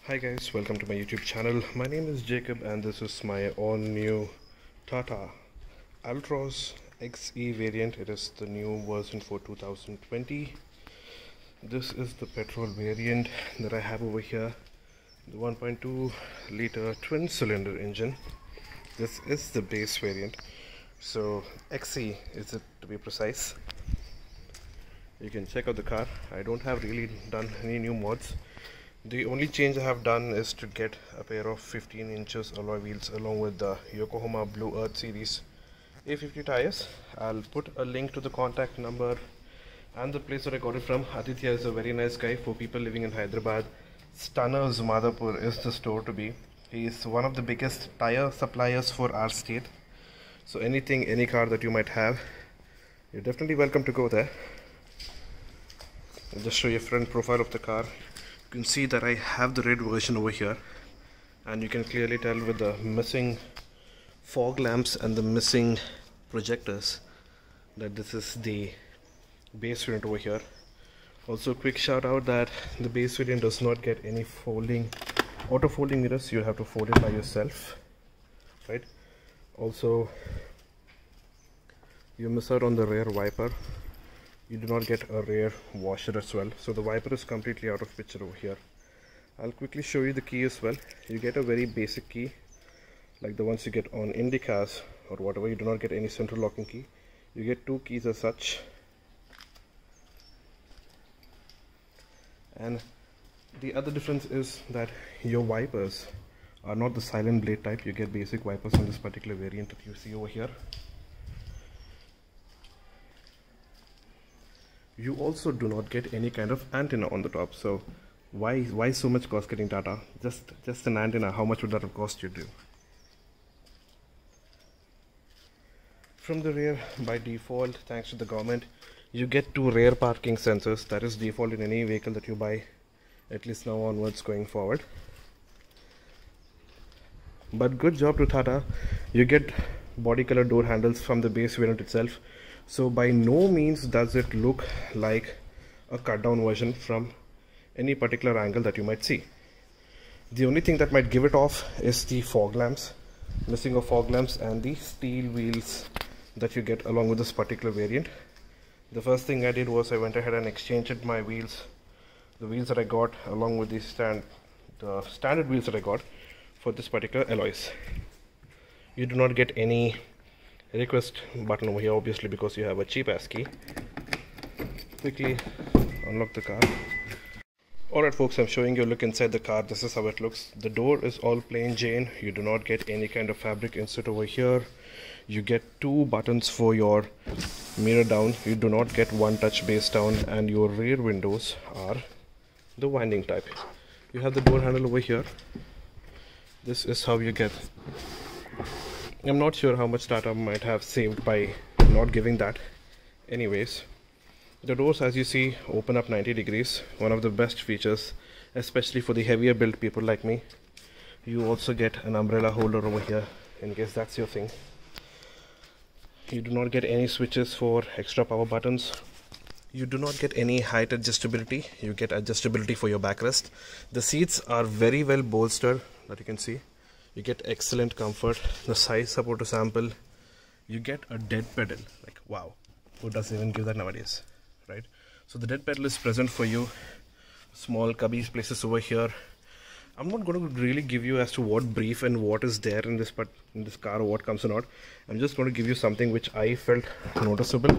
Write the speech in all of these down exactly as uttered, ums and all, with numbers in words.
Hi guys, welcome to my YouTube channel. My name is Jacob and this is my all new Tata Altroz X E variant. It is the new version for two thousand twenty. This is the petrol variant that I have over here, the one point two liter twin cylinder engine. This is the base variant, so X E is it to be precise. You can check out the car. I don't have really done any new mods. The only change I have done is to get a pair of fifteen inches alloy wheels along with the Yokohama Blue Earth Series A fifty tires. I'll put a link to the contact number and the place that I got it from. Aditya is a very nice guy. For people living in Hyderabad, Stunners Madhapur is the store to be. He is one of the biggest tire suppliers for our state. So anything, any car that you might have, you're definitely welcome to go there. I'll just show you a front profile of the car. You can see that I have the red version over here, and you can clearly tell with the missing fog lamps and the missing projectors that this is the base variant over here. Also, quick shout out that the base variant does not get any folding auto folding mirrors. You'll have to fold it by yourself, right? Also, you miss out on the rear wiper. You do not get a rear washer as well, so the wiper is completely out of picture over here. I'll quickly show you the key as well. You get a very basic key like the ones you get on Indicas or whatever. You do not get any central locking key. You get two keys as such, and the other difference is that your wipers are not the silent blade type. You get basic wipers in this particular variant that you see over here. You also do not get any kind of antenna on the top. So why why so much cost getting Tata? Just just an antenna, how much would that have cost you to? From the rear, by default, thanks to the government, you get two rear parking sensors. That is default in any vehicle that you buy, at least now onwards going forward. But good job to Tata, you get body color door handles from the base variant itself. So by no means does it look like a cut down version from any particular angle that you might see. The only thing that might give it off is the fog lamps, missing of fog lamps, and the steel wheels that you get along with this particular variant. The first thing I did was I went ahead and exchanged my wheels, the wheels that I got along with the stand, the standard wheels that I got for this particular alloys. You do not get any request button over here, obviously, because you have a cheap ass key. Quickly unlock the car. Alright folks, I'm showing you a look inside the car. This is how it looks. The door is all plain Jane. You do not get any kind of fabric insert over here. You get two buttons for your mirror down. You do not get one touch base down, and your rear windows are the winding type. You have the door handle over here. This is how you get. I'm not sure how much Tata might have saved by not giving that. Anyways, the doors, as you see, open up ninety degrees. One of the best features, especially for the heavier built people like me. You also get an umbrella holder over here in case that's your thing. You do not get any switches for extra power buttons. You do not get any height adjustability. You get adjustability for your backrest. The seats are very well bolstered, that you can see. You get excellent comfort. The size support to sample. You get a dead pedal. Like, wow, who does even give that nowadays, right? So the dead pedal is present for you. Small cubby places over here. I'm not going to really give you as to what brief and what is there in this part in this car, or what comes or not. I'm just going to give you something which I felt noticeable.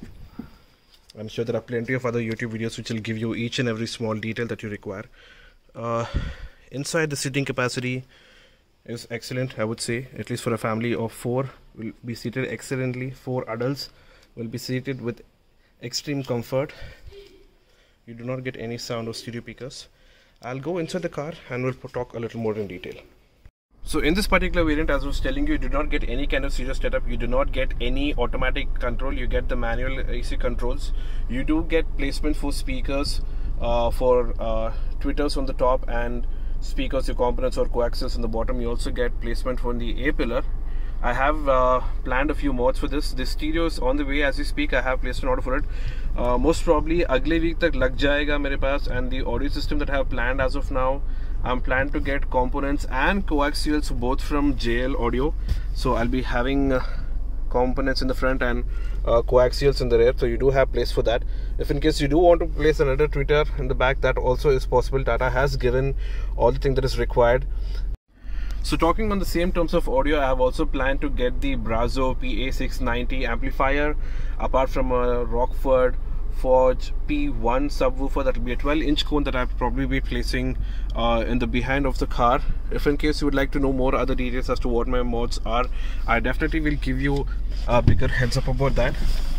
I'm sure there are plenty of other YouTube videos which will give you each and every small detail that you require. Uh, inside, the seating capacity is excellent, I would say. At least for a family of four, will be seated excellently. Four adults will be seated with extreme comfort. You do not get any sound or stereo speakers. I'll go inside the car and we'll talk a little more in detail. So in this particular variant, as I was telling you, you do not get any kind of serious setup. You do not get any automatic control. You get the manual A C controls. You do get placement for speakers, uh, for uh, tweeters on the top, and speakers, your components or coaxials on the bottom. You also get placement for the A pillar. I have uh, planned a few mods for this. The stereo is on the way as we speak. I have placed an order for it. Uh, most probably अगले week तक लग जाएगा मेरे पास. And the audio system that I have planned as of now, I'm planned to get components and coaxials both from J L Audio. So I'll be having uh, components in the front and uh, coaxials in the rear. So you do have place for that. If in case you do want to place another tweeter in the back, that also is possible. Tata has given all the thing that is required. So talking on the same terms of audio, I have also planned to get the Brazo P A six ninety amplifier, apart from a Rockford Forge P one subwoofer. That will be a twelve inch cone that I'll probably be placing uh, in the behind of the car. If in case you would like to know more other details as to what my mods are, I definitely will give you a bigger heads up about that.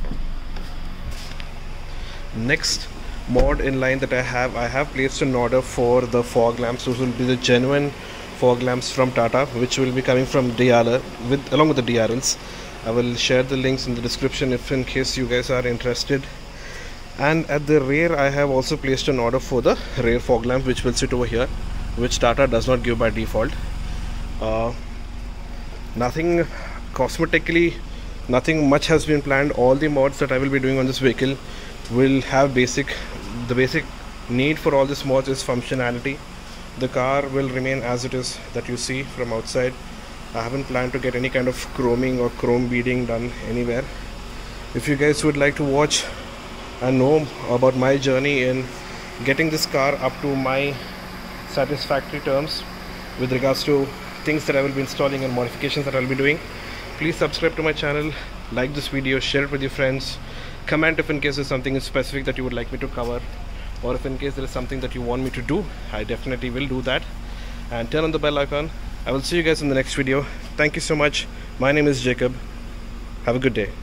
Next mod in line that I have, I have placed an order for the fog lamps. Those will be the genuine fog lamps from Tata, which will be coming from D R L with along with the D R Ls. I will share the links in the description if in case you guys are interested. And at the rear, I have also placed an order for the rear fog lamp, which will sit over here, which Tata does not give by default. Uh, nothing cosmetically, nothing much has been planned. All the mods that I will be doing on this vehicle will have basic, the basic need for all these mods is functionality. The car will remain as it is that you see from outside. I haven't planned to get any kind of chroming or chrome beading done anywhere. If you guys would like to watch and know about my journey in getting this car up to my satisfactory terms with regards to things that I will be installing and modifications that I will be doing, please subscribe to my channel, like this video, share it with your friends, comment if in case there's something specific that you would like me to cover, or if in case there is something that you want me to do, I definitely will do that. And turn on the bell icon. I will see you guys in the next video. Thank you so much. My name is Jacob. Have a good day.